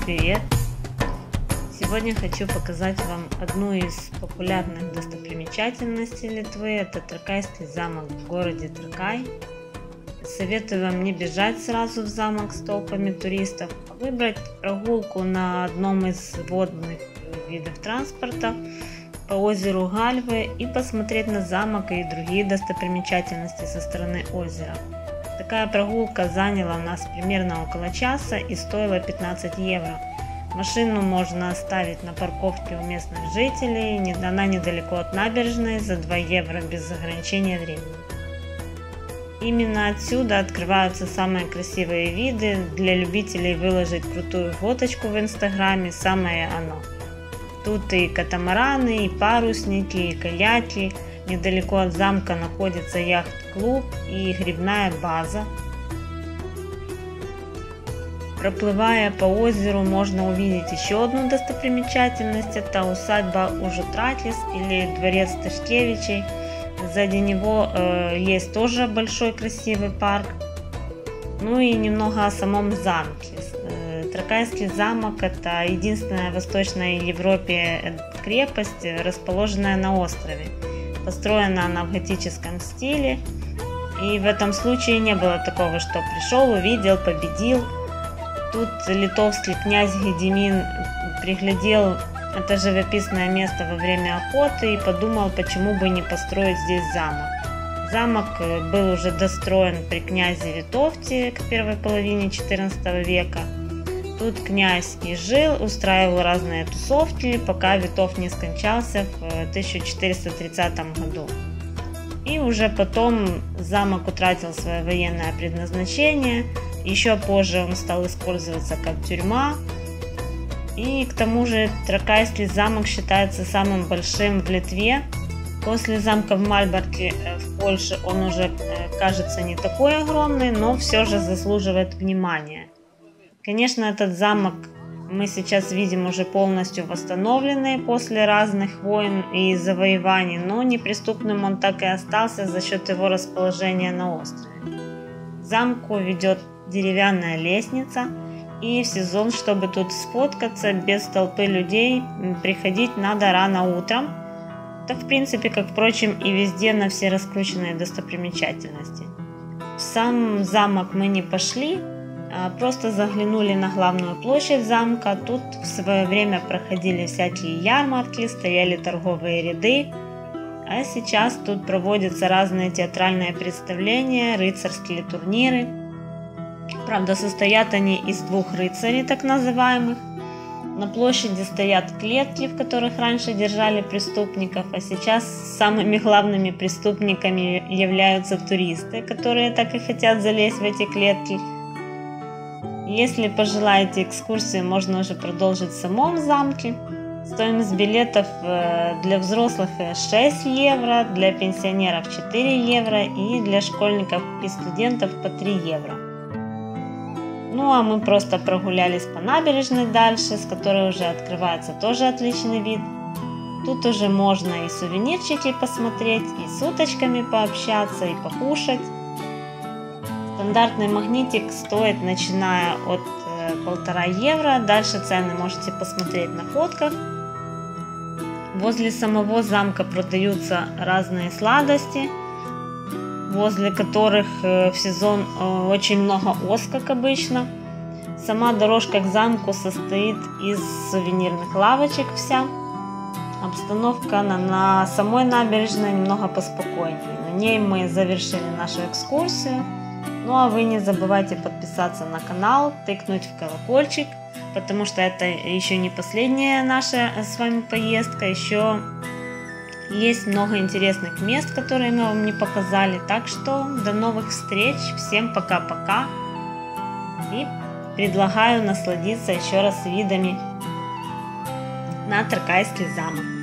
привет! Сегодня хочу показать вам одну из популярных достопримечательностей Литвы. Это Тракайский замок в городе Тракай. Советую вам не бежать сразу в замок с толпами туристов, а выбрать прогулку на одном из водных видов транспорта по озеру Гальвы и посмотреть на замок и другие достопримечательности со стороны озера. Такая прогулка заняла у нас примерно около часа и стоила 15 евро. Машину можно оставить на парковке у местных жителей, она недалеко от набережной, за 2 евро без ограничения времени. Именно отсюда открываются самые красивые виды. Для любителей выложить крутую фоточку в инстаграме самое оно. Тут и катамараны, и парусники, и каяки. Недалеко от замка находится яхт-клуб и грибная база. Проплывая по озеру, можно увидеть еще одну достопримечательность. Это усадьба Ужутратлис или дворец Тышкевичей. Сзади него есть тоже большой красивый парк. Ну и немного о самом замке. Тракайский замок — это единственная в Восточной Европе крепость, расположенная на острове. Построена она в готическом стиле. И в этом случае не было такого, что пришел, увидел, победил. Тут литовский князь Гедимин приглядел это живописное место во время охоты и подумал, почему бы не построить здесь замок. Замок был уже достроен при князе Витовте к первой половине XIV века. Тут князь и жил, устраивал разные тусовки, пока Витовт не скончался в 1430 году. И уже потом замок утратил свое военное предназначение. Еще позже он стал использоваться как тюрьма. И к тому же Тракайский замок считается самым большим в Литве. После замка в Мальборке в Польше он уже кажется не такой огромный, но все же заслуживает внимания. Конечно, этот замок мы сейчас видим уже полностью восстановленный после разных войн и завоеваний, но неприступным он так и остался за счет его расположения на острове. К замку ведет деревянная лестница, и в сезон, чтобы тут сфоткаться без толпы людей, приходить надо рано утром. Это в принципе, как впрочем и везде на все раскрученные достопримечательности. В сам замок мы не пошли, просто заглянули на главную площадь замка. Тут в свое время проходили всякие ярмарки, стояли торговые ряды. А сейчас тут проводятся разные театральные представления, рыцарские турниры. Правда, состоят они из 2 рыцарей, так называемых. На площади стоят клетки, в которых раньше держали преступников, а сейчас самыми главными преступниками являются туристы, которые так и хотят залезть в эти клетки. Если пожелаете экскурсию, можно уже продолжить в самом замке. Стоимость билетов для взрослых 6 евро, для пенсионеров 4 евро и для школьников и студентов по 3 евро. Ну а мы просто прогулялись по набережной дальше, с которой уже открывается тоже отличный вид. Тут уже можно и сувенирчики посмотреть, и с уточками пообщаться, и покушать. Стандартный магнитик стоит начиная от 1,5 евро. Дальше цены можете посмотреть на фотках. Возле самого замка продаются разные сладости, возле которых в сезон очень много ос, как обычно. Сама дорожка к замку состоит из сувенирных лавочек вся. Обстановка на самой набережной немного поспокойнее. На ней мы завершили нашу экскурсию. Ну а вы не забывайте подписаться на канал, тыкнуть в колокольчик, потому что это еще не последняя наша с вами поездка. Еще есть много интересных мест, которые мы вам не показали. Так что до новых встреч. Всем пока-пока. И предлагаю насладиться еще раз видами на Тракайский замок.